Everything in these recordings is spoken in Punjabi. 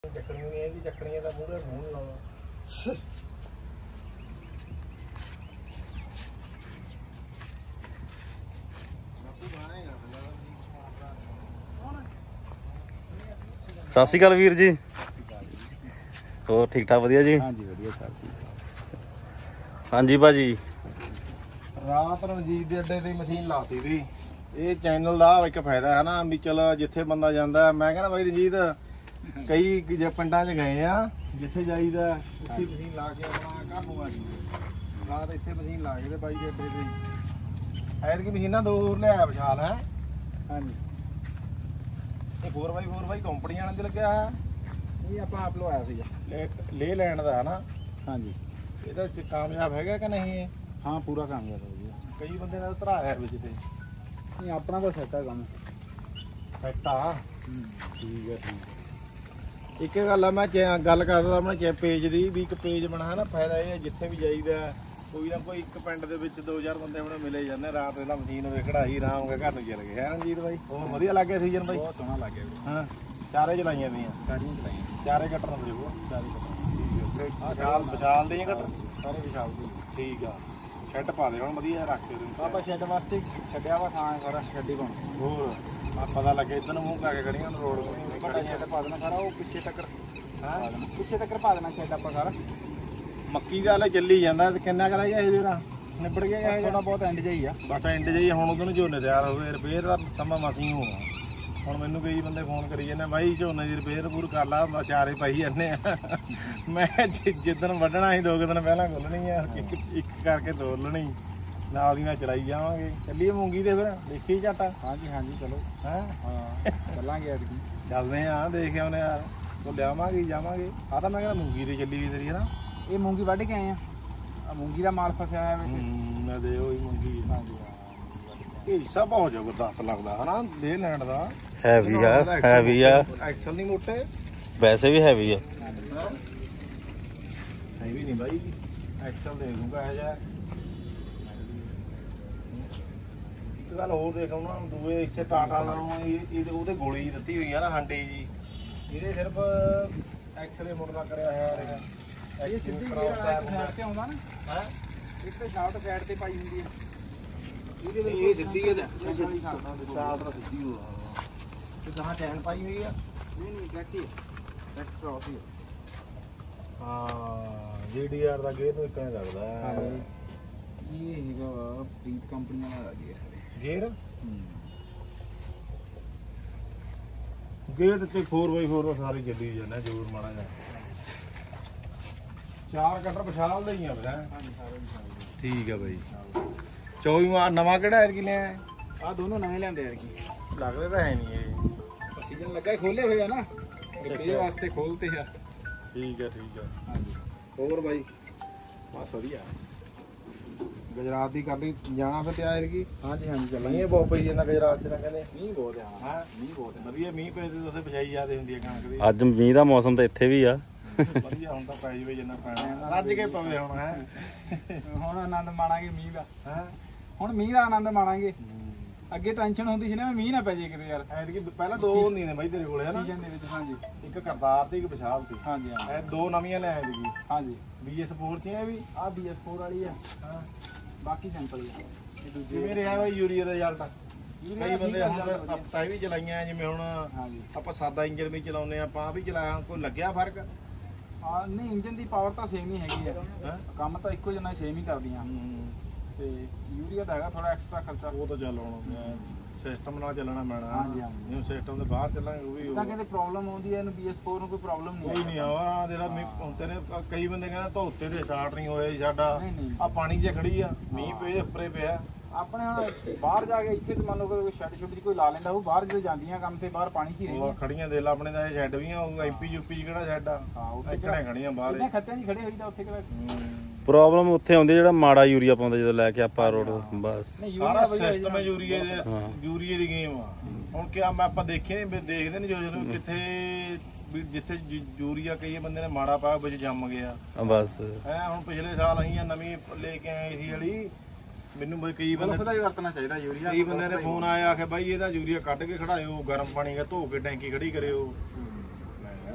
ਚੱਕਣੀਆਂ ਨਹੀਂ ਇਹਦੀ ਚੱਕਣੀਆਂ ਦਾ ਮੂਹਰੇ ਮੂੰਹ ਲਾਉਣਾ। ਸਤਿ ਸ਼੍ਰੀ ਅਕਾਲ ਵੀਰ ਜੀ। ਹੋਰ ਠੀਕ ਠਾਕ ਵਧੀਆ ਜੀ? ਹਾਂਜੀ ਵਧੀਆ ਸਰ ਜੀ। ਹਾਂਜੀ ਭਾਜੀ, ਰਾਤ ਰਣਜੀਤ ਦੇ ਅੱਡੇ ਤੇ ਮਸ਼ੀਨ ਲਾਤੀ ਸੀ। ਇਹ ਚੈਨਲ ਦਾ ਇੱਕ ਫਾਇਦਾ ਹੈ ਨਾ ਵੀ ਚਲ ਜਿੱਥੇ ਬੰਦਾ ਜਾਂਦਾ, ਮੈਂ ਕਹਿੰਦਾ ਬਾਈ ਰਣਜੀਤ ਕਈ ਜੇ ਪਿੰਡਾਂ 'ਚ ਗਏ ਆ ਜਿੱਥੇ ਜਾਈਦਾ ਉੱਥੇ ਮਸ਼ੀਨ ਲਾ ਕੇ ਆਪਣਾ ਘਰ ਨੂੰ ਆ ਜਾਈਦਾ। ਰਾਤ ਇੱਥੇ ਮਸ਼ੀਨ ਲਾ ਕੇ ਤੇ ਬਾਈ ਦੇ ਅੱਡੇ ਤੇ ਐਤਕੀ ਮਸ਼ੀਨਾਂ ਦੋ ਹੋਰ ਲਿਆਇਆ ਵਿਸ਼ਾਲ ਹੈ। ਹਾਂਜੀ ਇਹ 4x4 ਕੰਪਨੀ ਵਾਲਿਆਂ ਦੇ ਲੱਗਿਆ ਹੈ। ਇਹ ਆਪਾਂ ਆਪ ਲਵਾਇਆ ਸੀਗਾ ਲੇ ਲੈਂਡ ਦਾ ਹੈ ਨਾ। ਹਾਂਜੀ ਇਹਦਾ ਕਾਮਯਾਬ ਹੈਗਾ ਕਿ ਨਹੀਂ ਇਹ? ਹਾਂ ਪੂਰਾ ਕਾਮਯਾਬ ਹੈ ਜੀ। ਕਈ ਬੰਦੇ ਨਾਲ ਧਰਾਇਆ ਵਿੱਚ ਤੇ ਨਹੀਂ ਆਪਣਾ ਤਾਂ ਸੈੱਟ ਹੈ ਕੰਮ। ਸੈੱਟ ਆ ਠੀਕ ਹੈ ਠੀਕ ਹੈ। ਇੱਕ ਗੱਲ ਆ ਮੈਂ ਗੱਲ ਕਰਦਾ ਆਪਣੇ ਪੇਜ ਦੀ ਵੀ ਇੱਕ ਪੇਜ ਬਣਾ ਨਾ ਫਾਇਦਾ ਇਹ ਹੈ ਜਿੱਥੇ ਵੀ ਜਾਈਦਾ ਕੋਈ ਨਾ ਕੋਈ ਇੱਕ ਪਿੰਡ ਦੇ ਵਿੱਚ 2-4 ਬੰਦੇ ਆਪਣੇ ਮਿਲੇ ਜਾਂਦੇ। ਰਾਤ ਵੇਲਾ ਮਸ਼ੀਨ ਹੋਵੇ ਕਢਾਈ ਆਰਾਮ ਕੇ ਘਰ ਨੂੰ ਚਲ ਗਏ ਹੈ ਰਣਜੀਤ ਬਾਈ। ਹੋਰ ਵਧੀਆ ਲੱਗਿਆ ਸੀਜ਼ਨ ਬਾਈ? ਬਹੁਤ ਸੋਹਣਾ ਲੱਗਿਆ ਹਾਂ। ਚਾਰੇ ਚਲਾਈਆਂ ਦੀਆਂ ਸਾਰੀਆਂ ਚਲਾਈਆਂ ਚਾਰੇ ਕੱਟਰ ਹੁੰਦੇ ਉਹ ਚਾਰੇ ਕੱਟਰ ਵਿਸ਼ਾਲ ਦੇ ਕੱਟਰ ਸਾਰੇ ਵਿਸ਼ਾਲ ਦੇ ਠੀਕ ਆ। ਸ਼ੈੱਡ ਪਾ ਦੇ ਹੁਣ ਵਧੀਆ ਰੱਖ ਦੇ ਆਪਾਂ ਸ਼ੈੱਡ ਵਾਸਤੇ ਛੱਡਿਆ ਵਾ ਥਾਂ ਸਾਰਾ ਸ਼ੈੱਡ ਹੀ ਪਾਉਣਾ। ਹੋਰ ਆ ਪਤਾ ਲੱਗੇ ਇੱਧਰ ਨੂੰ ਮੂੰਹ ਪਾ ਕੇ ਖੜੀਆਂ ਰੋਡ ਵੱਡਾ ਸ਼ੈੱਡ ਪਾ ਦੇਣਾ ਸਾਰਾ। ਉਹ ਪਿੱਛੇ ਤੱਕ ਹਾਂ ਪਿੱਛੇ ਤੱਕ ਪਾ ਦੇਣਾ ਸ਼ੈੱਡ ਆਪਾਂ ਸਾਰਾ। ਮੱਕੀ ਦਾ ਹਲੇ ਚੱਲੀ ਜਾਂਦਾ ਕਿੰਨਾ ਕਰਾਈਆ ਇਹਦੇ ਨਾਲ ਨਿਬੜ ਗਿਆ ਥੋੜਾ ਬਹੁਤ ਐਂਡ ਜਾਈ ਆ ਬਸ ਐਂਡ ਜਾਈ। ਹੁਣ ਉਦੋਂ ਨੂੰ ਝੋਨੇ ਤਿਆਰ ਹੋ ਗਏ ਰਿਪੇਅਰ ਦਾ ਸਮਾਂ ਮਸੀਂ ਹੋਣਾ। ਹੁਣ ਮੈਨੂੰ ਕਈ ਬੰਦੇ ਫੋਨ ਕਰੀ ਜਾਂਦੇ ਬਾਈ ਝੋਨੇ ਦੀ ਰਿਪੇਅਰ ਪੂਰ ਕਰ ਲਾ ਚਾਰੇ ਪਾਈ ਜਾਂਦੇ ਆ। ਮੈਂ ਜਿੱਦਣ ਵੱਢਣਾ ਸੀ 2 ਦਿਨ ਪਹਿਲਾਂ ਖੋਲਣੀ ਆ ਇੱਕ ਕਰਕੇ ਤੋਲਣੀ ਨਾਲ ਦੀ ਨਾਲ ਚਲਾਈ ਜਾਵਾਂਗੇ। ਚੱਲੀਏ ਮੂੰਗੀ ਤੇ ਫਿਰ ਦੇਖੀ ਝਾਟਾ। ਹਾਂਜੀ ਹਾਂਜੀ ਚਲੋ ਹੈਂ ਹਾਂ ਚੱਲਾਂਗੇ ਅੱਜ ਚੱਲਦੇ ਆ ਦੇਖ ਆਉਨੇ ਯਾਰ ਉਹ ਲਿਆਵਾਂਗੇ ਜਾਵਾਂਗੇ। ਆ ਤਾਂ ਮੈਂ ਕਹਿੰਦਾ ਮੂੰਗੀ ਤੇ ਚੱਲੀ ਵੀ ਤੇਰੀ ਹੈ ਨਾ। ਇਹ ਮੂੰਗੀ ਵੱਢ ਕੇ ਆਏ ਆ ਮੂੰਗੀ ਦਾ ਮਾਲ ਫਸਿਆ ਹੋਇਆ ਵਿੱਚ ਮੈਂ ਦੇ ਉਹੀ ਮੂੰਗੀ। ਹਾਂਜੀ ਇਹ ਹਿੱਸਾ ਬਹੁਤ ਜ਼ਬਰਦਸਤ ਲੱਗਦਾ ਹਨਾ ਲੇ ਲੈਂਡ ਦਾ। ਹੈਵੀ ਆ ਹੈਵੀ ਆ ਐਕਸਲ ਨਹੀਂ ਮੋਟੇ ਵੈਸੇ ਵੀ ਹੈਵੀ ਆ। ਹੈਵੀ ਨਹੀਂ ਬਾਈ ਐਕਸਲ ਦੇ ਦੂੰਗਾ ਇਹ ਜਿਹਾ। ਇੱਕ ਗੱਲ ਹੋਰ ਦੇਖ ਉਹਨਾਂ ਨੂੰ ਦੂਏ ਇੱਥੇ ਟਾਟਾ ਨਾਲੋਂ ਉਹਦੇ ਗੋਲੀ ਦਿੱਤੀ ਹੋਈ ਆ ਨਾ ਹਾਂਡੀ ਜੀ। ਇਹਦੇ ਸਿਰਫ ਐਕਸਲੇ ਮੁੜਦਾ ਕਰਿਆ ਹੋਇਆ ਇਹ ਸਿੱਧੀ ਸਾਈਡ ਤੇ ਆਉਂਦਾ ਨਾ ਹੈ। ਇੱਕ ਤਾਂ ਸ਼ਾਰਟ ਸਾਈਡ ਤੇ ਪਾਈ ਹੁੰਦੀ ਹੈ ਇਹਦੇ ਵਿੱਚ ਇਹ ਸਿੱਧੀ ਹੈ ਸ਼ਾਰਟ ਦਾ ਸਿੱਧੀ ਹੋਆ ਤੇ ਕਹਾਂ ਚੈਨ ਪਾਈ ਹੋਈ ਆ। ਨਹੀਂ ਨਹੀਂ ਗੱਟੀ ਗੱਟ ਕ੍ਰੋਸ ਹੀ ਹਾਂ ਜੀਡੀਆਰ ਦਾ ਗੇਅਰ ਨੂੰ ਇੱਕ ਐਂ ਲੱਗਦਾ ਹੈ। ਇਹ ਹੈਗਾ ਪ੍ਰੀਤ ਕੰਪਨੀ ਵਾਲਾ ਗੇਅਰ ਗੇਅਰ ਤੇ 4x4 ਸਾਰੇ ਚੱਲੀ ਜਾਂਦੇ ਜ਼ੋਰ ਮਾੜਾ ਜਿਹਾ। 4 ਕੱਟਰ ਵਿਸ਼ਾਲ ਦੇ ਹੀ ਆ ਫਿਰ ਠੀਕ ਆ ਬਾਈ। 24 ਨਵਾਂ ਕਿਹੜਾ ਐਰ ਕੀ ਲਿਆ? ਆ ਦੋਨੋਂ ਨਵੇਂ ਲਿਆਂਦੇ ਐਰ ਕੀ ਲੱਗਦੇ ਤਾਂ ਹੈ ਨਹੀਂ ਇਹ ਸੀਜ਼ਨ ਲੱਗਾ ਖੋਲੇ ਹੋਏ ਆ ਨਾ ਇਹ ਵਾਸਤੇ ਖੋਲਤੇ ਆ। ਠੀਕ ਆ ਠੀਕ ਆ ਹਾਂਜੀ। ਹੋਰ ਬਾਈ ਬਸ ਵਧੀਆ ਗੁਜਰਾਤ ਦੀ ਕਰ ਲਈ ਜਾਣਾ ਫਿਰ ਤਿਆਰ ਕੀ? ਹਾਂਜੀ ਹਾਂਜੀ ਚੱਲਾਂਗੇ। ਮੀਂਹ ਬਹੁਤ ਪਈ ਜਾਂਦਾ ਗੁਜਰਾਤ 'ਚ ਤਾਂ ਕਹਿੰਦੇ ਮੀਂਹ ਬਹੁਤ ਆ। ਹਾਂ ਮੀਂਹ ਬਹੁਤ ਵਧੀਆ ਮੀਂਹ ਪਏ ਤੇ ਉੱਥੇ ਬਿਜਾਈ ਜ਼ਿਆਦਾ ਹੁੰਦੀ ਹੈ ਕਣਕ ਦੀ। ਅੱਜ ਮੀਂਹ ਦਾ ਮੌਸਮ ਤਾਂ ਇੱਥੇ ਵੀ ਆ ਵਧੀਆ। ਹੁਣ ਤਾਂ ਪੈ ਜਾਵੇ ਜਿੰਨਾ ਪੈਣਾ ਰੱਜ ਕੇ ਪਵੇ ਹੁਣ ਹੈ। ਹੁਣ ਆਨੰਦ ਮਾਣਾਂਗੇ ਮੀਂਹ ਦਾ ਹੈ। ਹੁਣ ਮੀਂਹ ਦਾ ਆਨੰਦ ਮਾਣਾਂਗੇ। ਅੱਗੇ ਟੈਨਸ਼ਨ ਹੁੰਦੀ ਸੀ ਨਾ ਮੀਂਹ ਨਾ ਪੈ ਜੇ ਕਿਤੇ ਯਾਰ। ਐਤਕੀ ਪਹਿਲਾਂ 2 ਹੁੰਦੀਆਂ ਨੇ ਬਾਈ ਤੇਰੇ ਕੋਲੇ ਹੈ ਨਾ ਸੀਜ਼ਨ ਦੇ ਵਿੱਚ। ਹਾਂਜੀ ਇੱਕ ਕਰਤਾਰ ਤੇ ਇੱਕ ਵਿਸ਼ਾਲ ਤੇ। ਹਾਂਜੀ ਹਾਂ ਇਹ 2 ਨਵੀਆਂ ਲੈ ਆਏ ਸੀ। ਹਾਂਜੀ BS4 ਚ ਇਹ ਵੀ ਆ BS4 ਵਾਲੀ ਆ ਹਾਂ ਬਾਕੀ ਸਿੰਪਲ ਹੀ ਆ। ਜਿਵੇਂ ਰਿਹਾ ਬਾਈ ਯੂਰੀਆ ਦਾ ਰਿਜ਼ਲਟ ਕਈ ਬੰਦੇ ਹੁਣ ਹਫਤਾ ਵੀ ਚਲਾਈਆਂ ਜਿਵੇਂ ਹੁਣ ਆਪਾਂ ਸਾਦਾ ਇੰਜਨ ਵੀ ਚਲਾਉਂਦੇ ਆ ਆਪਾਂ ਵੀ ਚਲਾਇਆ ਕੋਈ ਲੱਗਿਆ ਫਰਕ? ਹਾਂ ਨਹੀਂ ਇੰਜਨ ਦੀ ਪਾਵਰ ਤਾਂ ਸੇਮ ਹੀ ਹੈਗੀ ਆ ਕੰਮ ਤਾਂ ਇੱਕੋ ਜਿਹਾ ਸੇਮ ਹੀ ਕਰਦੀਆਂ ਤੇ ਯੂਰੀਆ ਦਾ ਹੈਗਾ ਥੋੜਾ ਐਕਸਟਰਾ ਖਰਚਾ। ਉਹ ਤਾਂ ਚੱਲ ਹੁਣ ਸਿਸਟਮ ਨਾਲ ਚੱਲਣਾ ਪੈਣਾ। ਹਾਂਜੀ ਹਾਂਜੀ ਸਿਸਟਮ ਦੇ ਬਾਹਰ ਚੱਲਾਂਗੇ ਉਹ ਵੀ ਤਾਂ ਕਿਤੇ ਪ੍ਰੋਬਲਮ ਆਉਂਦੀ ਹੈ ਇਹਨੂੰ BS4 ਨੂੰ ਕੋਈ ਪ੍ਰੋਬਲਮ ਨਹੀਂ ਕੋਈ ਨਹੀਂ ਆ ਜਿਹੜਾ ਹੁੰਦੇ ਨੇ ਕਈ ਬੰਦੇ ਕਹਿੰਦਾ ਧੋਤੇ ਤੇ ਸਟਾਰਟ ਨਹੀਂ ਹੋਏ ਸਾਡਾ ਆ ਪਾਣੀ 'ਚ ਖੜੀ ਆ ਮੀਂਹ ਪਏ ਉੱਪਰੇ ਪਿਆ ਆਪਣੇ। ਹੁਣ ਬਾਹਰ ਜਾ ਕੇ ਇੱਥੇ ਤੇ ਮੰਨ ਲਓ ਕੋਈ ਸ਼ੈੱਡ ਸ਼ੁੱਡ 'ਚ ਕੋਈ ਲਾ ਲੈਂਦਾ ਉਹ ਬਾਹਰ ਜਦੋਂ ਜਾਂਦੀਆਂ ਕੰਮ ਤੇ ਬਾਹਰ ਪਾਣੀ 'ਚ ਹੀ ਰਹਿੰਦੀਆਂ ਖੜੀਆਂ। ਦੇਖ ਲਾ ਆਪਣੇ ਦਾ ਇਹ ਸ਼ੈੱਡ ਵੀ ਆ MP UP 'ਚ ਕਿਹੜਾ ਸ਼ੈੱਡ ਆ ਉੱਥੇ ਖੜੀਆਂ ਬਾਹਰ ਇਹਨਾਂ ਖੱਤਿਆਂ 'ਚ ਖੜੇ ਹੋਈਦਾ ਉੱਥੇ ਕਿਹੜਾ ਪ੍ਰੋਬਲਮ ਉੱਥੇ ਆਉਂਦੀ ਜਿਹੜਾ ਮਾੜਾ ਯੂਰੀਆ ਪਾਉਂਦਾ ਜਦੋਂ ਲੈ ਕੇ ਆਪਾਂ ਰੋਡ ਬਸ ਸਾਰਾ ਸਿਸਟਮ ਹੈ ਯੂਰੀਏ ਦੀ ਗੇਮ ਆ। ਹੁਣ ਕਿ ਆਪਾਂ ਦੇਖਦੇ ਨਹੀਂ ਜਦੋਂ ਕਿੱਥੇ ਜਿੱਥੇ ਯੂਰੀਆ ਕਈ ਬੰਦੇ ਨੇ ਮਾੜਾ ਪਾਇਆ ਵਿੱਚ ਜੰਮ ਗਿਆ ਬਸ ਹੈ। ਹੁਣ ਪਿਛਲੇ ਸਾਲ ਅਸੀਂ ਨਵੀਂ ਲੈ ਕੇ ਆਏ ਸੀ ਵਾਲੀ ਮੈਨੂੰ ਬਈ ਕਈ ਬੰਦੇ ਵਰਤਣਾ ਚਾਹੀਦਾ ਯੂਰੀਆ। ਕਈ ਬੰਦੇ ਨੇ ਫੋਨ ਆਇਆ ਆਖੇ ਬਾਈ ਇਹਦਾ ਯੂਰੀਆ ਕੱਢ ਕੇ ਖੜਾਇਓ ਗਰਮ ਪਾਣੀ ਧੋ ਕੇ ਟੈਂਕੀ ਖੜੀ ਕਰਿਓ।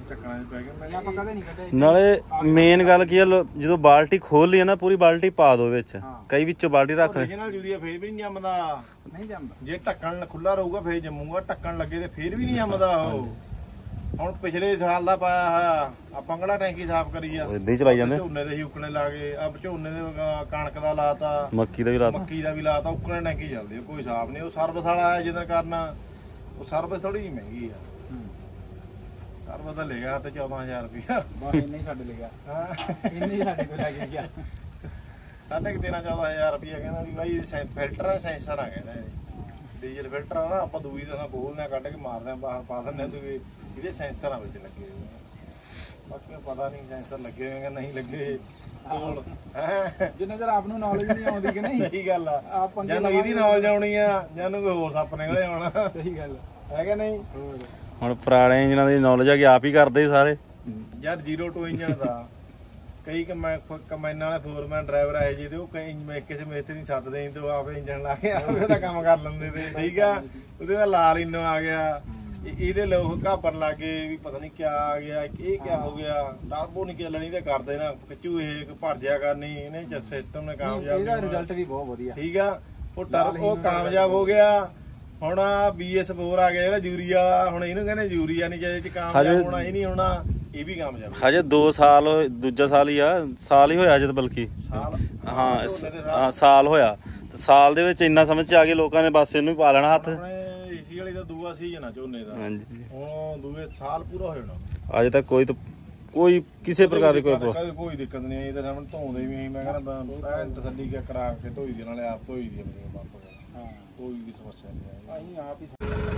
ਚੱਕਰਾਂ 'ਚ ਪੈ ਗਏ। ਮੈਂ ਆਪਾਂ ਕਦੇ ਨਹੀਂ ਕੱਢਿਆ। ਨਾਲੇ ਮੇਨ ਗੱਲ ਕੀ ਆ, ਜਦੋਂ ਬਾਲਟੀ ਖੋਲ ਲਈ ਨਾ ਪੂਰੀ ਬਾਲਟੀ ਪਾ ਦੋ ਵਿੱਚ, ਕਈ ਵਿੱਚੋਂ ਬਾਲਟੀ ਰੱਖ ਲੈ। ਨਾਲ ਯੂਰੀਆ ਫੇਰ ਵੀ ਨਹੀਂ ਜੰਮਦਾ, ਨਹੀਂ ਜੰਮਦਾ। ਜੇ ਢੱਕਣ ਖੁੱਲਾ ਰਹੂਗਾ ਫੇਰ ਜੰਮੂਗਾ, ਢੱਕਣ ਲੱਗੇ ਤੇ ਫੇਰ ਵੀ ਨਹੀਂ ਜੰਮਦਾ ਉਹ। ਹੁਣ ਪਿਛਲੇ ਸਾਲ ਦਾ ਪਾਇਆ ਹੋਇਆ ਆਪਾਂ ਕਿਹੜਾ ਟੈਂਕੀ ਸਾਫ਼ ਕਰੀ ਆ, ਇਦਾਂ ਹੀ ਚਲਾਈ ਜਾਂਦੇ। ਝੋਨੇ ਦੇ ਹੀ ਉੱਕਣੇ ਲਾ ਕੇ, ਅਬ ਝੋਨੇ ਦੇ ਕਣਕ ਦਾ ਲਾਤਾ, ਮੱਕੀ ਦਾ ਵੀ ਲਾਤਾ, ਮੱਕੀ ਦਾ ਵੀ ਲਾਤਾ, ਉੱਕਣੇ ਟੈਂਕੀ ਚੱਲਦੀ, ਕੋਈ ਹਿਸਾਬ ਨਹੀਂ। ਉਹ ਸਰਵਿਸ ਵਾਲਾ ਆਇਆ ਜਿਹਦੇ ਕਰਨਾ, ਉਹ ਸਰਵਿਸ ਥੋੜੀ ਜਿਹੀ ਮਹਿੰਗੀ ਆ। ਸਰਵਿਸ ਦਾ ਲੈ ਗਿਆ ਤੇ 14000 ਰੁਪਇਆ, ਬਸ ਇੰਨੇ ਹੀ ਸਾਡੇ ਲਿਆ, ਇੰਨੇ ਹੀ ਸਾਡੇ ਕੋਲ ਲੱਗ ਗਿਆ। 13,000-14,000 ਰੁਪਇਆ ਕਹਿੰਦਾ ਵੀ ਬਾਈ ਫਿਲਟਰ ਆ, ਸੈਂਸਰ ਆ ਕਹਿੰਦਾ ਡੀਜ਼ਲ ਫਿਲਟਰ ਆ ਨਾ, ਆਪਾਂ ਦੂਈ ਦਾ ਖੋਲਦੇ ਆ, ਕੱਢ ਕੇ ਮਾਰਦੇ ਆ, ਬਾਹਰ ਪਾ ਦਿੰਦੇ ਆ ਦੂਏ, ਇਹਦੇ ਸੈਂਸਰਾਂ ਵਿੱਚ ਲੱਗੇ ਹੋਏ। ਬਾਕੀ ਪਤਾ ਨਹੀਂ ਸੈਂਸਰ ਲੱਗੇ ਹੋਏ ਕਿ ਨਹੀਂ ਲੱਗੇ। ਜਿੰਨੇ ਚਿਰ ਆਪ ਨੂੰ ਨੌਲੇਜ ਨਹੀਂ ਆਉਂਦੀ ਕਿ ਨਹੀਂ। ਸਹੀ ਗੱਲ ਆ, ਜਾਨੂੰ ਇਹਦੀ ਨੌਲੇਜ ਆਉਣੀ ਆ, ਜਾਨੂੰ ਕੋਈ ਹੋਰ ਸੱਪ ਨਿਕਲੇ ਆਉਣਾ। ਸਹੀ ਗੱਲ ਹੈ ਕਿ ਨਹੀਂ। ਹੁਣ ਪੁਰਾਣੇ ਇੰਜਨਾਂ ਦੀ ਨੌਲੇਜ ਆ ਕਿ ਆਪ ਹੀ ਕਰਦੇ ਸਾਰੇ ਯਾਰ 0 ਟੂ ਇੰਜਣ ਦਾ ਕਈ ਕੰਬਾਈਨਾਂ ਵਾਲੇ ਫੋਰਮੈਨ ਡਰਾਈਵਰ ਆਏ ਜੀ ਤੇ ਉਹ ਕਈ ਕਿਸੇ ਮੇਤੇ ਨਹੀਂ ਸੱਦਦੇ ਤੇ ਉਹ ਆਪੇ ਇੰਜਣ ਲਾ ਕੇ ਆਪੇ ਉਹਦਾ ਕੰਮ ਕਰ ਲੈਂਦੇ ਤੇ। ਠੀਕ ਆ, ਉਹਦੇ ਦਾ ਲਾਲ ਇਨੋ ਆ ਗਿਆ, ਇਹਦੇ ਲੋਕ ਘਾਪਣ ਲੱਗੇ ਵੀ ਪਤਾ ਨਹੀਂ ਕਿਆ ਆ ਗਿਆ, ਇਹ ਕਿਆ ਹੋ ਗਿਆ, ਟਰਬੋ ਨਹੀਂ ਚੱਲਣੀ ਤੇ ਕਰਦੇ ਨਾ ਖਿੱਚੂ, ਇਹ ਭਰ ਜਿਆ ਕਰਨੀ, ਇਹਨੇ ਸਿਸਟਮ ਨੇ ਕਾਮਯਾਬ। ਇਹਦਾ ਰਿਜ਼ਲਟ ਵੀ ਬਹੁਤ ਵਧੀਆ। ਠੀਕ ਆ, ਉਹ ਟਰਬੋ ਕਾਮਯਾਬ ਹੋ ਗਿਆ। ਹੁਣ BS4 ਆ ਗਿਆ ਜਿਹੜਾ ਯੂਰੀਆ ਵਾਲਾ, ਹੁਣ ਇਹਨੂੰ ਕਹਿੰਦੇ ਯੂਰੀਆ ਨਹੀਂ ਜਿਹਦੇ ਚ ਕਾਮਯਾਬ ਹੋਣਾ, ਇਹ ਨਹੀਂ ਹੋਣਾ, ਇਹ ਵੀ ਕਾਮਯਾਬ। ਹਜੇ 2 ਸਾਲ, ਦੂਜਾ ਸਾਲ ਹੀ ਆ, ਸਾਲ ਹੀ ਹੋਇਆ ਹਜੇ ਤਾਂ, ਬਲਕਿ ਸਾਲ ਹਾਂ ਸਾਲ ਹੋਇਆ। ਤੇ ਸਾਲ ਦੇ ਵਿੱਚ ਇੰਨਾ ਸਮਝ ਚ ਆ ਗਿਆ ਲੋਕਾਂ ਨੇ, ਬਸ ਇਹਨੂੰ ਹੀ ਪਾ ਲੈਣਾ ਹੱਥ। ਏਸੀ ਵਾਲੀ ਦਾ ਦੂਆ ਸੀਜ਼ਨ ਆ ਝੋਨੇ ਦਾ, ਹਾਂਜੀ ਹੁਣ ਦੂਏ ਸਾਲ ਪੂਰਾ ਹੋ ਜਾਣਾ। ਅਜੇ ਤੱਕ ਕੋਈ ਕਿਸੇ ਪ੍ਰਕਾਰ ਦੀ ਕੋਈ ਦਿੱਕਤ ਨਹੀਂ ਆਈ। ਇਹਦੇ ਸਾਹਮਣੇ ਧੋਂਦੇ ਵੀ ਮੈਂ ਕਹਿੰਦਾ ਤਸੱਲੀ ਕਰਾ ਕੇ ਧੋਈ ਦੇ, ਨਾਲੇ ਆਪ ਧੋਈ ਦੀ ਆਪਣੀ ਪੰਪ। ਹਾਂ, ਕੋਈ ਵੀ ਸਮੱਸਿਆ ਨਹੀਂ ਆਈ, ਅਸੀਂ ਆਪ ਹੀ।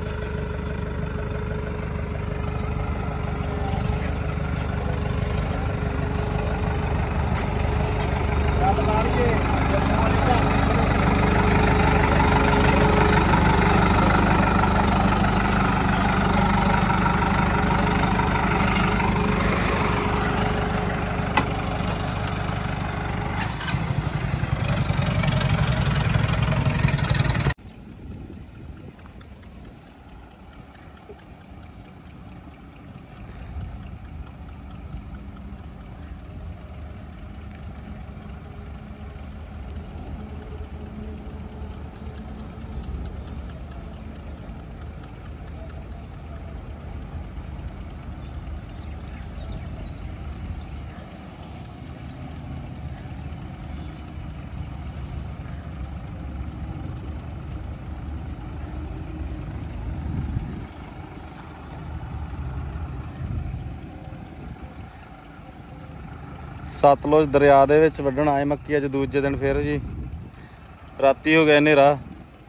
ਸਤਲੁਜ ਦਰਿਆ ਦੇ ਵਿੱਚ ਵੱਢਣ ਆਏ ਮੱਕੀ ਅੱਜ ਦੂਜੇ ਦਿਨ ਫਿਰ ਜੀ। ਰਾਤੀ ਹੋ ਗਿਆ ਹਨੇਰਾ।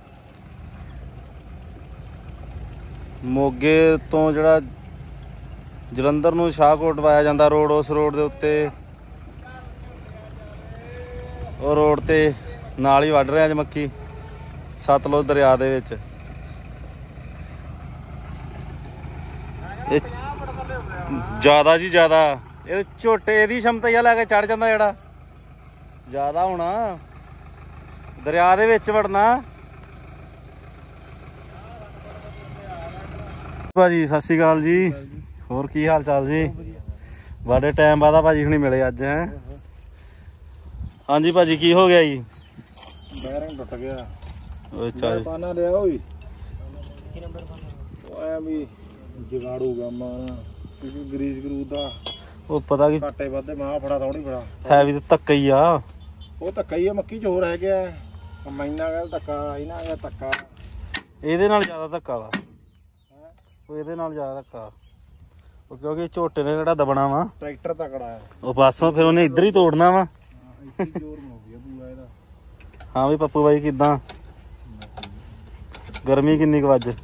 ਮੋਗੇ ਤੋਂ ਜਿਹੜਾ ਜਲੰਧਰ ਨੂੰ ਸ਼ਾਹਕੋਟ ਵਾਇਆ ਜਾਂਦਾ ਰੋਡ, ਉਸ ਰੋਡ ਦੇ ਉੱਤੇ, ਉਹ ਰੋਡ ਤੇ ਨਾਲ ਹੀ ਵੱਢ ਰਹੇ ਅੱਜ ਮੱਕੀ ਸਤਲੁਜ ਦਰਿਆ ਦੇ ਵਿੱਚ। ਇਹ ਜ਼ਿਆਦਾ ਜੀ ਜ਼ਿਆਦਾ, ਇਹ ਝੋਟੇ ਦੀ ਸ਼ਮਤਾ ਹੀ ਲੈ ਕੇ ਚੜ ਜਾਂਦਾ, ਜਿਹੜਾ ਜ਼ਿਆਦਾ ਹੋਣਾ ਦਰਿਆ ਦੇ ਵਿੱਚ ਵੜਨਾ। ਭਾਜੀ ਸਤਿ ਸ਼੍ਰੀ ਅਕਾਲ ਜੀ, ਹੋਰ ਕੀ ਹਾਲ ਚਾਲ ਜੀ? ਬੜੇ ਟਾਈਮ ਬਾਅਦ ਭਾਜੀ ਹੁਣੀ ਮਿਲੇ ਅੱਜ। ਹੈ ਹਾਂਜੀ ਭਾਜੀ, ਕੀ ਹੋ ਗਿਆ ਜੀ? ਬੈਰਿੰਗ ਟੁੱਟ ਗਿਆ। ਅੱਛਾ ਜੀ, ਪਾਣਾ ਲਿਆ ਓਏ, ਕੀ ਨੰਬਰ ਪਾਣਾ? ਉਹ ਐ ਵੀ ਜਗਾੜੂਗਾ ਮਾਨਾ, ਕਿਉਂਕਿ ਗਰੀਸ ਗਰੂਸ ਦਾ ਉਹ ਪਤਾ ਕੀ ਘਾਟੇ ਵਾਧੇ ਮਾਂ ਫੜਾ ਥੋੜੀ ਫੜਾ ਹੈ ਵੀ ਤੇ ਧੱਕਾ ਹੀ ਆ। ਉਹ ਧੱਕਾ ਹੀ ਆ, ਮੱਕੀ ਚ ਹੋ ਰਹਿ ਗਿਆ ਕੰਬਾਈਨਾਂ ਦਾ ਧੱਕਾ, ਇਹਨਾਂ ਦਾ ਧੱਕਾ। ਇਹਦੇ ਨਾਲ ਜ਼ਿਆਦਾ ਧੱਕਾ ਵਾ, ਉਹ ਇਹਦੇ ਨਾਲ ਜ਼ਿਆਦਾ ਧੱਕਾ, ਉਹ ਕਿਉਂਕਿ ਝੋਟੇ ਨੇ ਕਿਹੜਾ ਦਬਣਾ ਵਾ, ਟਰੈਕਟਰ ਤਕੜਾ ਹੈ ਉਹ ਪਾਸੋਂ ਫਿਰ ਉਹਨੇ ਇੱਧਰ ਹੀ ਤੋੜਨਾ ਵਾ। ਇੱਥੇ ਜ਼ੋਰ ਹੋ ਗਿਆ ਪੂਰਾ ਇਹਦਾ। ਹਾਂ ਵੀ ਪੱਪੂ ਬਾਈ ਕਿੱਦਾਂ, ਗਰਮੀ ਕਿੰਨੀ ਕੁ ਅੱਜ?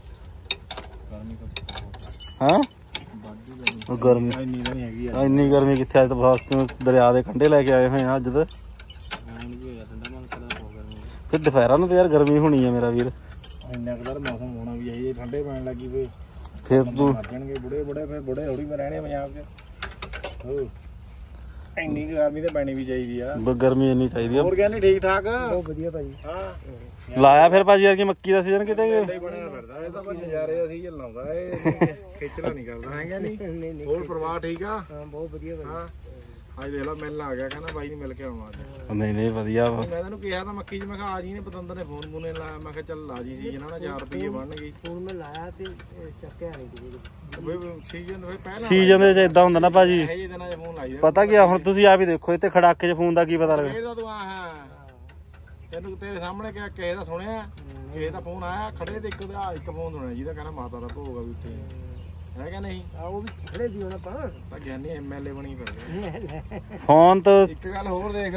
ਹਾਂ ਉਹ ਗਰਮੀ ਇੰਨੀ ਨਹੀਂ ਹੈਗੀ ਇੰਨੀ ਗਰਮੀ ਕਿੱਥੇ, ਅੱਜ ਤਾਂ ਬਸ ਦਰਿਆ ਦੇ ਕੰਢੇ ਲੈ ਕੇ ਆਏ ਹੋਏ ਆ ਅੱਜ ਤਾਂ। ਫਿਰ ਦੁਪਹਿਰਾਂ ਨੂੰ ਤਾਂ ਯਾਰ ਗਰਮੀ ਹੋਣੀ ਆ ਮੇਰਾ ਵੀਰ, ਇੰਨਾ ਕਲਰ ਮੌਸਮ ਹੋਣਾ ਵੀ ਆਈ, ਠੰਡੇ ਪੈਣ ਲੱਗੀ ਪਏ ਫਿਰ ਤੂੰ ਮਰ ਜਾਣਗੇ ਬੁੜੇ ਬੁੜੇ, ਫਿਰ ਬੁੜੇ ਥੋੜੀ ਰਹਿਣੇ ਪੰਜਾਬ 'ਚ। ਇੰਨੀ ਕੁ ਗਰਮੀ ਤੇ ਪੈਣੀ ਵੀ ਚਾਹੀਦੀ ਆ। ਗਰਮੀ ਇੰਨੀ ਚਾਹੀਦੀ ਆ। ਹੋਰ ਕਹਿੰਦੇ ਠੀਕ ਠਾਕ ਬਹੁਤ ਵਧੀਆ ਭਾਜੀ। ਹਾਂ ਲਾਇਆ ਫਿਰ ਭਾਜੀ ਯਾਰ ਕਿ ਮੱਕੀ ਦਾ ਸੀਜ਼ਨ ਕਿਤੇ ਹੀ ਬਣਿਆ ਫਿਰਦਾ ਇਹ ਤਾਂ ਬਈ ਨਜ਼ਾਰੇ ਅਸੀਂ ਲਾਉਂਦਾ ਇਹ ਖੇਚਲਾ ਨਹੀਂ ਕਰਦਾ ਹੈਗਾ ਨਹੀਂ। ਹੋਰ ਪਰਿਵਾਰ ਠੀਕ ਆ? ਹਾਂ ਬਹੁਤ ਵਧੀਆ ਭਾਜੀ। ਹਾਂ ਅੱਜ ਦੇਖ ਲਾ ਮਿਲਣ ਆ ਗਿਆ ਕਹਿੰਦਾ ਬਾਈ ਨੂੰ ਮਿਲ ਕੇ ਆਉਣਾ ਅੱਜ। ਨਹੀਂ ਵਧੀਆ ਵਾ। ਮੈਂ ਤੈਨੂੰ ਕਿਹਾ ਤਾਂ ਮੱਕੀ 'ਚ ਮੈਂ ਕਿਹਾ ਆ ਜੀ ਨੇ ਪਤੰਦਰ ਨੇ ਫੋਨ ਮੂਨੇ ਲਾਇਆ ਮੈਂ ਕਿਹਾ ਚੱਲ ਲਾ ਜੀ ਸੀ ਜਿਹਨਾਂ ਨਾਲ 4 ਰੁਪਏ ਬਣ ਗਈ। ਫੋਨ ਮੈਂ ਲਾਇਆ ਤੇ ਚੱਕਿਆ ਨਹੀਂ ਜੀ। ਸੀਜ਼ਨ ਦੇ ਪਹਿਲਾਂ ਸੀਜ਼ਨ ਦੇ ਵਿੱਚ ਇਦਾਂ ਹੁੰਦਾ ਨਾ ਭਾਜੀ। ਇਹ ਜਿਹੇ ਦਿਨਾਂ 'ਚ ਫੋਨ ਲਾਈ ਪਤਾ ਕੀ ਆ ਹੁਣ ਤੁਸੀਂ ਆਪ ਹੀ ਦੇਖੋ ਇੱਥੇ ਖੜਾਕੇ 'ਚ ਫੋਨ ਦਾ ਕੀ ਪਤਾ ਲੱਗਦਾ। ਇਹਦਾ ਤੂੰ ਆ ਤੈਨੂੰ ਤੇਰੇ ਸਾਹਮਣੇ ਕਿਹਾ ਕਿਸੇ ਦਾ ਸੁਣਿਆ ਕਿਸੇ ਦਾ ਫੋਨ ਆਇਆ ਖੜੇ ਤੇ ਇੱਕ ਫੋਨ ਸੁਣਿਆ ਜਿਹਦਾ ਕਹਿੰਦਾ ਮਾਤਾ ਦਾ ਭੋਗ ਆ ਵੀ ਉੱਥੇ ਹੈ ਕਿ ਨਹੀਂ। ਉਹ ਵੀ ਖੜੇ ਸੀ ਹੁਣ ਆਪਾਂ ਤਾਂ ਗਿਆਨੀ ਐਮਐਲਏ ਬਣੀ ਫਿਰਦਾ। ਫੋਨ ਤਾਂ ਇੱਕ ਗੱਲ ਹੋਰ ਦੇਖ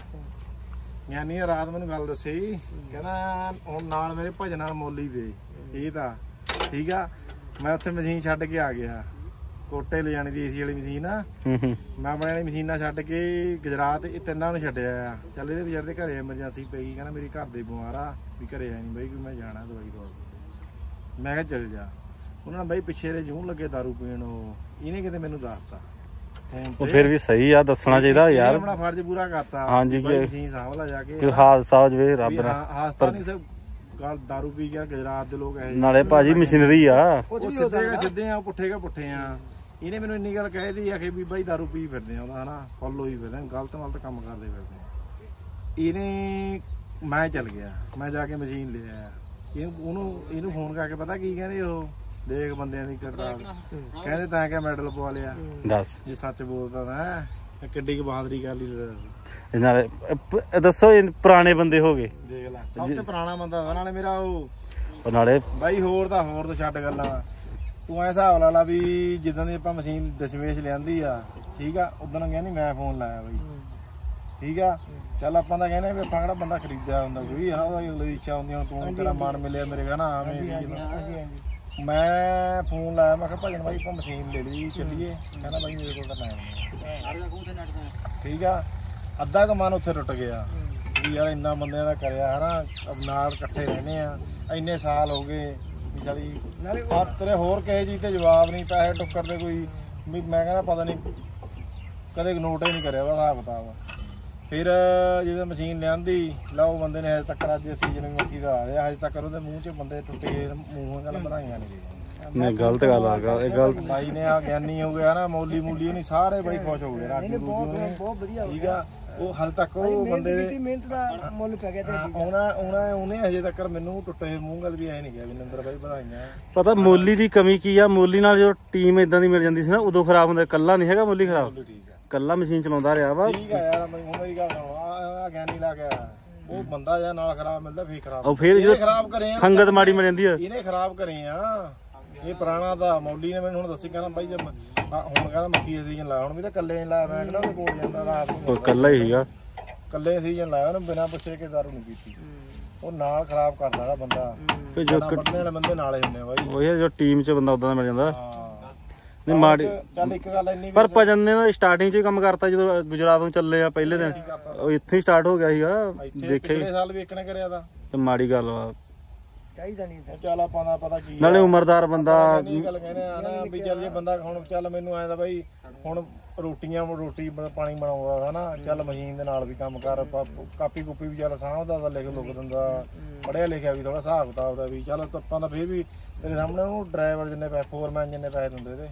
ਗਿਆਨੀ ਰਾਤ ਮੈਨੂੰ ਗੱਲ ਦੱਸੀ ਕਹਿੰਦਾ ਹੁਣ ਨਾਲ ਮੇਰੇ ਭਜਨ ਨਾਲ ਮੋਲੀ ਦੇ ਇਹ ਤਾਂ ਠੀਕ ਆ। ਮੈਂ ਉੱਥੇ ਮਸ਼ੀਨ ਛੱਡ ਕੇ ਆ ਗਿਆ ਕੋਟੇ ਲੈ ਜਾਣੀ ਦੀ ਏਸੀ ਵਾਲੀ ਮਸ਼ੀਨ ਆ। ਮੈਂ ਆਪਣੇ ਵਾਲੀ ਮਸ਼ੀਨਾਂ ਛੱਡ ਕੇ ਗੁਜਰਾਤ ਇਹ ਤਿੰਨਾਂ ਨੂੰ ਛੱਡਿਆ ਆ। ਚੱਲ ਇਹਦੇ ਵਿਚਾਰੇ ਦੇ ਘਰੇ ਐਮਰਜੈਂਸੀ ਪਈ ਕਹਿੰਦਾ ਮੇਰੀ ਘਰ ਦੇ ਬਿਮਾਰ ਆ ਵੀ ਘਰੇ ਆਈ ਨਹੀਂ ਬਾਈ ਕਿ ਮੈਂ ਜਾਣਾ ਦਵਾਈ ਦਵਾ। ਮੈਂ ਕਿਹਾ ਚੱਲ ਜਾ। ਉਹਨਾਂ ਨੇ ਬਾਈ ਪਿੱਛੇ ਦੇ ਜੂੰ ਲੱਗੇ ਦਾਰੂ ਪੀਣ ਉਹ ਇਹਨੇ ਕਿਤੇ ਮੈਨੂੰ ਦੱਸਤਾ ਉਹ ਫਿਰ ਵੀ ਸਹੀ ਆ ਦੱਸਣਾ ਚਾਹੀਦਾ ਯਾਰ। ਆਪਣਾ ਫਰਜ਼ ਪੂਰਾ ਕਰਤਾ। ਹਾਂਜੀ ਮਸ਼ੀਨ ਸਾਂਭ ਲਾ ਜਾ ਕੇ ਹਾਦਸਾ ਹੋ ਜਵੇ ਰੱਬ ਨਾਲ। ਹਾਦਸਾ ਨਹੀਂ ਤੇ ਗੱਲ ਦਾਰੂ ਪੀ ਕੇ ਗੁਜਰਾਤ ਦੇ ਲੋਕ ਨਾਲੇ ਭਾਜੀ ਮਸ਼ੀਨਰੀ ਆ ਉਹ ਸਿੱਧੇ ਆ ਪੁੱਠੇ ਆ। ਇਹਨੇ ਮੈਨੂੰ ਇੰਨੀ ਗੱਲ ਕਹਿ ਦੀ ਆ ਕਿ ਵੀ ਬਾਈ ਦਾਰੂ ਪੀ ਫਿਰਦੇ ਆ ਉਹਦਾ ਹਨਾ ਫੁੱਲ ਹੋਈ ਫਿਰਦੇ ਗਲਤ ਕੰਮ ਕਰਦੇ ਫਿਰਦੇ। ਇਹਨੇ ਮੈਂ ਚੱਲ ਗਿਆ ਮੈਂ ਜਾ ਕੇ ਮਸ਼ੀਨ ਲੈ ਆਇਆ। ਇਹਨੂੰ ਫੋਨ ਕਰਕੇ ਪਤਾ ਕੀ ਕਹਿੰਦੇ ਉਹ ਦੇਖ ਬੰਦਿਆਂ ਦੀ ਕਰਤਾਰ ਕਹਿੰਦੇ ਤਾਂ ਕਿਆ ਮੈਡਲ ਪਵਾ ਲਿਆ ਦੱਸ ਜੇ ਸੱਚ ਬੋਲਦਾ ਤਾਂ ਕਿੱਡੀ ਕੁ ਬਹਾਦਰੀ ਕਰ ਲਈ। ਨਾਲੇ ਦੱਸੋ ਪੁਰਾਣੇ ਬੰਦੇ ਹੋ ਗਏ ਦੇਖ ਲੈ ਸਭ ਤੋਂ ਪੁਰਾਣਾ ਬੰਦਾ ਦਾ ਨਾਲੇ ਮੇਰਾ ਉਹ ਨਾਲੇ ਬਾਈ ਹੋਰ ਤਾਂ ਛੱਡ ਗੱਲਾਂ। ਤੂੰ ਐ ਹਿਸਾਬ ਲਾ ਲਾ ਵੀ ਜਿੱਦਾਂ ਦੀ ਆਪਾਂ ਮਸ਼ੀਨ ਦਸ਼ਮੇਸ਼ ਲਿਆਂਦੀ ਆ ਠੀਕ ਆ ਉਦੋਂ ਕਹਿੰਦੀ ਮੈਂ ਫੋਨ ਲਾਇਆ ਬਾਈ ਠੀਕ ਆ। ਚੱਲ ਆਪਾਂ ਤਾਂ ਕਹਿੰਦੇ ਵੀ ਆਪਾਂ ਕਿਹੜਾ ਬੰਦਾ ਖਰੀਦਿਆ ਹੁੰਦਾ ਕੋਈ ਹਨਾ ਉਹਦਾ ਅਗਲੇ ਦੀ ਇੱਛਾ ਹੁੰਦੀ ਹੁਣ ਤੂੰ ਤੇਰਾ ਮਨ ਮਿਲਿਆ ਮੇਰੇ ਕਹਿੰਦਾ ਮੈਂ ਫੋਨ ਲਾਇਆ ਮੈਂ ਕਿਹਾ ਭਜਨ ਬਾਈ ਆਪਾਂ ਮਸ਼ੀਨ ਲੈ ਲਈ ਚੱਲੀਏ ਕਹਿੰਦਾ ਬਾਈ ਮੇਰੇ ਕੋਲ ਤਾਂ ਟਾਈਮ ਠੀਕ ਆ। ਅੱਧਾ ਕੁ ਮਨ ਉੱਥੇ ਟੁੱਟ ਗਿਆ ਵੀ ਯਾਰ ਇੰਨਾ ਬੰਦਿਆਂ ਦਾ ਕਰਿਆ ਹਨਾ ਨਾਲ ਇਕੱਠੇ ਰਹਿੰਦੇ ਆ ਇੰਨੇ ਸਾਲ ਹੋ ਗਏ ਵੀ ਚਲੀ ਤੇਰੇ ਹੋਰ ਕਿਸੇ ਚੀਜ਼ ਤੇ ਜਵਾਬ ਨਹੀਂ ਪੈਸੇ ਟੁੱਕਰ ਦੇ ਕੋਈ ਵੀ ਮੈਂ ਕਹਿੰਦਾ ਪਤਾ ਨਹੀਂ ਕਦੇ ਨੋਟ ਹੀ ਨਹੀਂ ਕਰਿਆ ਵਾ ਹਿਸਾਬ ਕਿਤਾਬ। ਫਿਰ ਜਦੋਂ ਮਸ਼ੀਨ ਲਿਆਂਦੀ ਲਓ ਬੰਦੇ ਨੇ ਹਜੇ ਤੱਕ ਅੱਜ ਸੀਜ਼ਨ ਮੱਕੀ ਦਾ ਆ ਰਿਹਾ ਹਜੇ ਤੱਕ ਉਹਦੇ ਮੂੰਹ 'ਚ ਬੰਦੇ ਟੁੱਟੇ ਮੂੰਹ ਨਾਲ ਵਧਾਈਆਂ ਨਹੀਂ ਗਲਤ ਗੱਲ ਆ ਇਹ ਗਲਤ। ਬਾਈ ਨੇ ਆ ਗਿਆਨੀ ਹੋ ਗਿਆ ਨਾ ਮੌਲੀ ਨਹੀਂ ਸਾਰੇ ਬਾਈ ਖੁਸ਼ ਹੋ ਗਏ ਰਾਜੂ ਬਹੁਤ ਵਧੀਆ ਠੀਕ ਆ। ਉਹ ਹਾਲ ਤੱਕ ਉਹ ਬੰਦੇ ਦੇ ਮਿਹਨਤ ਦਾ ਮੁੱਲ ਪੈ ਗਿਆ ਤੇ ਉਹਨੇ ਹਜੇ ਤੱਕ ਮੈਨੂੰ ਟੁੱਟੇ ਹੋਏ ਮੂੰਹ ਗੱਲ ਵੀ ਐ ਨਹੀਂ ਗਿਆ ਵੀ ਨੰਦਰ ਬਾਈ ਵਧਾਈਆਂ। ਪਤਾ ਮੋਲੀ ਦੀ ਕਮੀ ਕੀ ਆ ਮੋਲੀ ਨਾਲ ਜੋ ਟੀਮ ਇਦਾਂ ਦੀ ਮਿਲ ਜਾਂਦੀ ਸੀ ਨਾ ਉਦੋਂ ਖਰਾਬ ਹੁੰਦਾ ਕੱਲਾ ਨਹੀਂ ਹੈਗਾ ਮੋਲੀ ਖਰਾਬ ਕੱਲਾ ਮਸ਼ੀਨ ਚਲਾਉਂਦਾ ਰਿਹਾ ਵਾ। ਠੀਕ ਆ ਯਾਰ ਮੇਰੀ ਗੱਲ ਸੁਣੋ ਆ ਗਿਆਨੀ ਲਾ ਗਿਆ ਉਹ ਬੰਦਾ ਜਾਂ ਨਾਲ ਖਰਾਬ ਮਿਲਦਾ ਫੇਰ ਖਰਾਬ ਉਹ ਫਿਰ ਜਦੋਂ ਖਰਾਬ ਕਰੇ ਸੰਗਤ ਮਾੜੀ ਮਿਲ ਜਾਂਦੀ ਆ ਇਹਨੇ ਖਰਾਬ ਕਰੇ ਆ। ਇਹ ਪੁਰਾਣਾ ਤਾਂ ਮੌਲੀ ਨੇ ਮੈਨੂੰ ਹੁਣ ਦੱਸੀ ਕਹਿੰਦਾ ਬਾਈ ਜੇ ਹੁਣ ਕਹਿੰਦਾ ਮੱਕੀ ਸੀਜ਼ਨ ਲਾਇਆ ਹੁਣ ਵੀ ਤਾਂ ਕੱਲੇ ਨਹੀਂ ਲਾਇਆ ਮੈਂ ਕਿਹੜਾ ਉਹਦੇ ਕੋਲ ਜਾਂਦਾ ਰਾਤ ਨੂੰ ਕੱਲਾ ਹੀ ਸੀਗਾ ਕੱਲੇ ਸੀਜ਼ਨ ਲਾਇਆ ਉਹਨੂੰ ਬਿਨਾਂ ਪੁੱਛੇ ਕਿ ਦਾਰੂ ਨਹੀਂ ਪੀਤੀ ਉਹ ਨਾਲ ਖਰਾਬ ਕਰਦਾ ਦਾ ਬੰਦਾ ਜੋ ਵੱਢਣੇ ਵਾਲੇ ਬੰਦੇ ਨਾਲੇ ਹੁੰਦੇ ਆ ਬਾਈ ਉਹ ਜੋ ਟੀਮ 'ਚ ਬੰਦਾ ਉਦਾਂ ਦਾ ਮਿਲ ਜਾਂਦਾ। ਨਹੀਂ ਮਾੜੀ ਚੱਲ ਇੱਕ ਗੱਲ ਇੰਨੀ ਪਰ ਭਜਨ ਨੇ ਨਾ ਸਟਾਰਟਿੰਗ 'ਚ ਹੀ ਕੰਮ ਕਰਤਾ ਜਦੋਂ ਗੁਜਰਾਤ ਨੂੰ ਚੱਲੇ ਆ ਪਹਿਲੇ ਦਿਨ ਉਹ ਇੱਥੇ ਹੀ ਸਟਾਰਟ ਹੋ ਗਿਆ ਸੀਗਾ ਦੇਖੇ ਪਿਛਲੇ ਸਾਲ ਵੀ ਇੱਕਨੇ ਕਰਿਆ ਦਾ ਤੇ ਮਾੜੀ ਗੱਲ ਵਾ ਚਾਹੀਦਾ ਨਹੀਂ ਚੱਲ ਆਪਾਂ ਦਾ ਪਤਾ ਕੀ ਨਾਲੇ ਉਮਰਦਾਰ ਬੰਦਾ ਇਹ ਗੱਲ ਕਹਿੰਦੇ ਆ ਨਾ ਵੀ ਚੱਲ ਜੇ ਬੰਦਾ ਹੁਣ ਚੱਲ ਮੈਨੂੰ ਐਂ ਦਾ ਬਾਈ ਹੁਣ ਰੋਟੀ ਪਾਣੀ ਬਣਾਉਂਦਾ ਹਨਾ ਚੱਲ ਮਸ਼ੀਨ ਦੇ ਨਾਲ ਵੀ ਕੰਮ ਕਰ ਕਾਪੀ ਕੁੱਪੀ ਵੀ ਚੱਲ ਸਾਂਭਦਾ ਤਾਂ ਲਿਖ ਲੁਕ ਦਿੰਦਾ ਪੜ੍ਹਿਆ ਲਿਖਿਆ ਵੀ ਥੋੜਾ ਹਿਸਾਬ ਕਿਤਾਬ ਦਾ ਵੀ ਚੱਲ ਆਪਾਂ ਤਾਂ ਫਿਰ ਵੀ ਤੇਰੇ ਸਾਹਮਣੇ ਉਹਨੂੰ ਡਰਾਈਵਰ ਜਿੰਨੇ ਪੈਸੇ ਫੋਰਮੈਨ ਜਿੰਨੇ ਪੈਸੇ ਦਿੰਦੇ ਇਹਦੇ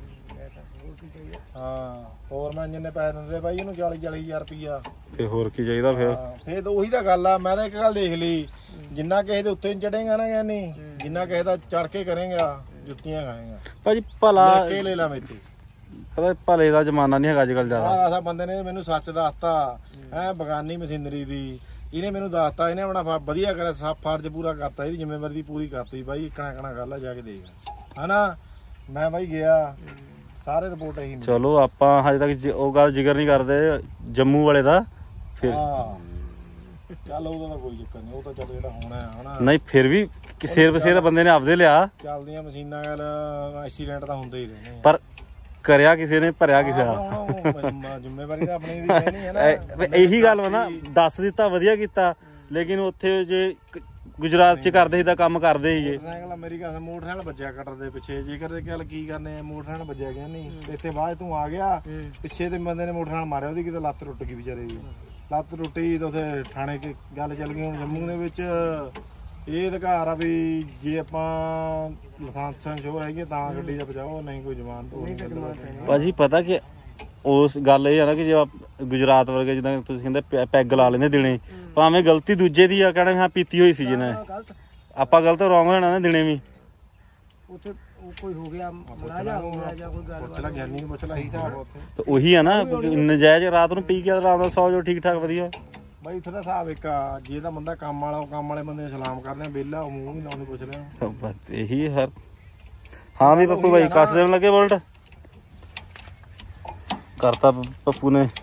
ਹਾਂ ਫੋਰਮੈਨ ਜਿੰਨੇ ਪੈਸੇ ਦਿੰਦੇ ਬਾਈ ਇਹਨੂੰ 40,000 ਰੁਪਈਆ ਫੇ ਹੋਰ ਕੀ ਚਾਹੀਦਾ ਫਿਰ ਫੇਰ ਉਹੀ ਤਾਂ ਗੱਲ ਆ। ਮੈਂ ਤਾਂ ਇੱਕ ਗੱਲ ਦੇਖ ਲਈ ਜਿੰਨਾ ਕਿਸੇ ਦੇ ਉੱਤੇ ਚੜੇਗਾ ਨਾ ਯਾਨੀ ਜਿੰਨਾ ਕਿਸੇ ਦਾ ਚੜ ਕੇ ਕਰੇਗਾ ਜੁੱਤੀਆਂ ਖਾਏਗਾ ਭਾਜੀ ਭਲਾ ਕੇ ਲੈ ਲਾ ਮੇਤੇ ਪਤਾ ਭਲੇ ਦਾ ਜ਼ਮਾਨਾ ਨਹੀਂ ਹੈਗਾ ਅੱਜ ਕੱਲ ਜ਼ਿਆਦਾ। ਆਹ ਬੰਦੇ ਨੇ ਮੈਨੂੰ ਸੱਚ ਦੱਸਤਾ ਹੈ ਬਗਾਨੀ ਮਸ਼ੀਨਰੀ ਦੀ ਇਹਨੇ ਮੈਨੂੰ ਦੱਸਤਾ ਇਹਨੇ ਆਪਣਾ ਵਧੀਆ ਕਰਿਆ ਫਰਜ਼ ਪੂਰਾ ਕਰਤਾ ਇਹਦੀ ਜ਼ਿੰਮੇਵਾਰੀ ਦੀ ਪੂਰੀ ਕਰਤੀ ਬਾਈ ਇਕਣਾ ਗੱਲ ਆ ਜਾ ਕੇ ਦੇਖ ਹਨਾ। ਮੈਂ ਬਾਈ ਗਿਆ ਸਾਰੇ ਰਿਪੋਰਟ ਇਹੀ ਚਲੋ ਆਪਾਂ ਹਜੇ ਤੱਕ ਉਹ ਗੱਲ ਜ਼ਿਕਰ ਨਹੀਂ ਕਰਦੇ ਜੰਮੂ ਵਾਲੇ ਦਾ ਫਿਰ ਚੱਲ ਉਹਦਾ ਤਾਂ ਕੋਈ ਚੱਕਰ ਨਹੀਂ ਉਹ ਤਾਂ ਚੱਲ ਜਿਹੜਾ ਹੋਣਾ ਹਨਾ ਨਹੀਂ ਫਿਰ ਵੀ ਸਿਰ ਬਸੇਰ ਬੰਦੇ ਨੇ ਆਪਦੇ ਲਿਆ ਚੱਲਦੀਆਂ ਮਸ਼ੀਨਾਂ ਗੱਲ ਐਕਸੀਡੈਂਟ ਤਾਂ ਹੁੰਦੇ ਹੀ ਰਹਿੰਦੇ ਪਰ ਕਰਿਆ ਕਿਸੇ ਨੇ ਭਰਿਆ ਕਿਸੇ ਦਾ ਜ਼ਿੰਮੇਵਾਰੀ ਤਾਂ ਆਪਣੀ ਦੀ ਰਹਿਣੀ ਹੈ ਨਾ। ਇਹੀ ਗੱਲ ਵਾ ਨਾ ਦੱਸ ਦਿੱਤਾ ਵਧੀਆ ਕੀਤਾ ਲੇਕਿਨ ਉੱਥੇ ਜੇ ਗੁਜਰਾਤ 'ਚ ਕਰਦੇ ਸੀ ਤਾਂ ਕੰਮ ਕਰਦੇ ਸੀਗੇ। ਮੋਟਰਸਾਈਕਲ ਮੇਰੀ ਗੱਲ ਮੋਟਰਸਾਈਕਲ ਵੱਜਿਆ ਕਟਰ ਦੇ ਪਿੱਛੇ, ਜੇਕਰ ਤੇ ਗੱਲ ਕੀ ਕਰਨੇ ਆ, ਮੋਟਰਸਾਈਕਲ ਵੱਜਿਆ ਗਿਆ ਨਹੀਂ ਤੇ ਇੱਥੇ ਬਾਅਦ ਤੂੰ ਆ ਗਿਆ ਪਿੱਛੇ ਤੇ ਬੰਦੇ ਨੇ ਮੋਟਰਸਾਈਕਲ ਮਾਰਿਆ, ਉਹਦੀ ਕਿਤੇ ਲੱਤ ਟੁੱਟ ਗਈ ਵਿਚਾਰੇ ਦੀ, ਲੱਤ ਟੁੱਟੀ ਤਾਂ ਉੱਥੇ ਥਾਣੇ 'ਚ ਗੱਲ ਚੱਲ ਗਈ। ਹੁਣ ਜੰਮੂ ਦੇ ਵਿੱਚ ਇਹ ਅਧਿਕਾਰ ਆ ਵੀ ਜੇ ਆਪਾਂ ਲਾਇਸੈਂਸਾਂ ਸ਼ੋਅ ਹੈਗੀਆਂ ਤਾਂ ਗੱਡੀ ਦਾ ਬਚਾਓ, ਨਹੀਂ ਕੋਈ ਜ਼ਮਾਨਤ ਹੋਣੀ। ਭਾਜੀ ਪਤਾ ਕਿ ਉਸ ਗੱਲ ਇਹ ਆ ਨਾ ਕਿ ਜੇ ਗੁਜਰਾਤ ਵਰਗੇ ਜਿੱਦਾਂ ਤੁਸੀਂ ਕਹਿੰਦੇ ਪੈਗ ਲਾ ਲੈਂਦੇ ਦਿਨੇ, ਭਾਵੇਂ ਗਲਤੀ ਦੂਜੇ ਦੀ ਆ, ਕਹਿਣਾ ਹਾਂ ਪੀਤੀ ਹੋਈ ਸੀ ਜਿਹਨੇ, ਆਪਾਂ ਗਲਤ ਰੌਂਗ ਹੋ ਜਾਣਾ ਨਾ ਦਿਨੇ ਵੀ। ਉੱਥੇ ਉਹ ਕੋਈ ਹੋ ਗਿਆ ਮਰਾਜਾ ਹੋ ਗਿਆ ਜਾਂ ਕੋਈ ਗੱਲ ਪੁੱਛ ਲੈ ਗਿਆਨੀ ਨੂੰ, ਪੁੱਛ ਲੈ ਹੀ ਹਿਸਾਬ ਉੱਥੇ। ਤੇ ਉਹੀ ਆ ਨਾ ਨਜਾਇਜ਼ ਰਾਤ ਨੂੰ ਪੀ ਕੇ ਆਰਾਮ ਨਾਲ ਸੌ ਜੋ ਠੀਕ ਠਾਕ ਵਧੀਆ। ਬਾਈ ਇੱਥੇ ਦਾ ਹਿਸਾਬ ਇੱਕ ਆ, ਜੇ ਤਾਂ ਬੰਦਾ ਕੰਮ ਵਾਲਾ, ਉਹ ਕੰਮ ਵਾਲੇ ਬੰਦੇ ਨੂੰ ਸਲਾਮ ਕਰਦੇ ਆ, ਵਿਹਲਾ ਉਹ ਮੂੰਹ ਵੀ ਲਾਉਣ ਨੂੰ ਪੁੱਛ ਰਿਹਾ। ਬਸ ਇਹੀ ਹਰ ਹਾਂ ਵੀ ਪੱਪੂ ਭਾਈ ਕੱਸ ਦੇਣ ਲੱਗੇ ਬੋਲਟ ਕਰਤਾ ਪੱਪੂ ਨੇ।